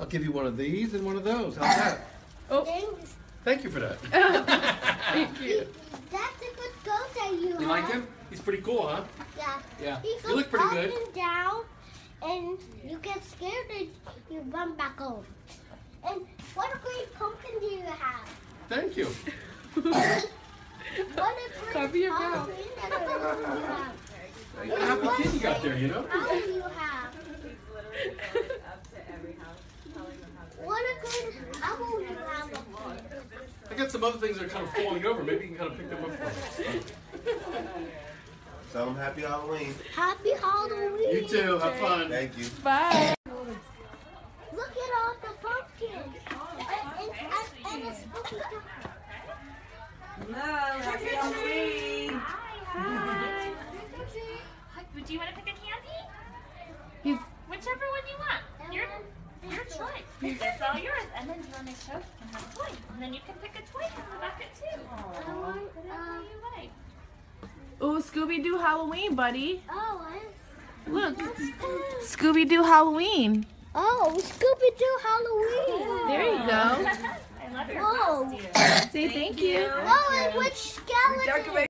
I'll give you one of these and one of those. How's that? Oh. Thank you for that. Thank you. That's a good goat that you have. You like him? He's pretty cool, huh? Yeah. Yeah. He You look pretty good. Up and down, and you get scared and you run back home. And what a great pumpkin do you have? Thank you. What a Cover great your mouth. Halloween decoration you have. What a happy kid you got there, you know? How do you have? He's literally going up to every house, telling them how to. What a good apple you have up there. I got some other things that are kind of falling over. Maybe you can kind of pick them up for me. Tell them happy Halloween. Happy Halloween. You too. Have fun. Thank you. Bye. Look at all the pumpkins. And a spooky pumpkin. Hello, happy Halloween. Hi. Would you want to pick a candy? He's Whichever one you want. Your choice. It's all yours. And then do you want to show him have a toy? And then you can pick a toy from the bucket too. I want, Whatever you like. oh, Scooby-Doo Halloween, buddy. oh, Look, Scooby-Doo Halloween. oh, Scooby-Doo Halloween. There you go. I love your Whoa. costume. Say thank you. Oh, and which skeleton?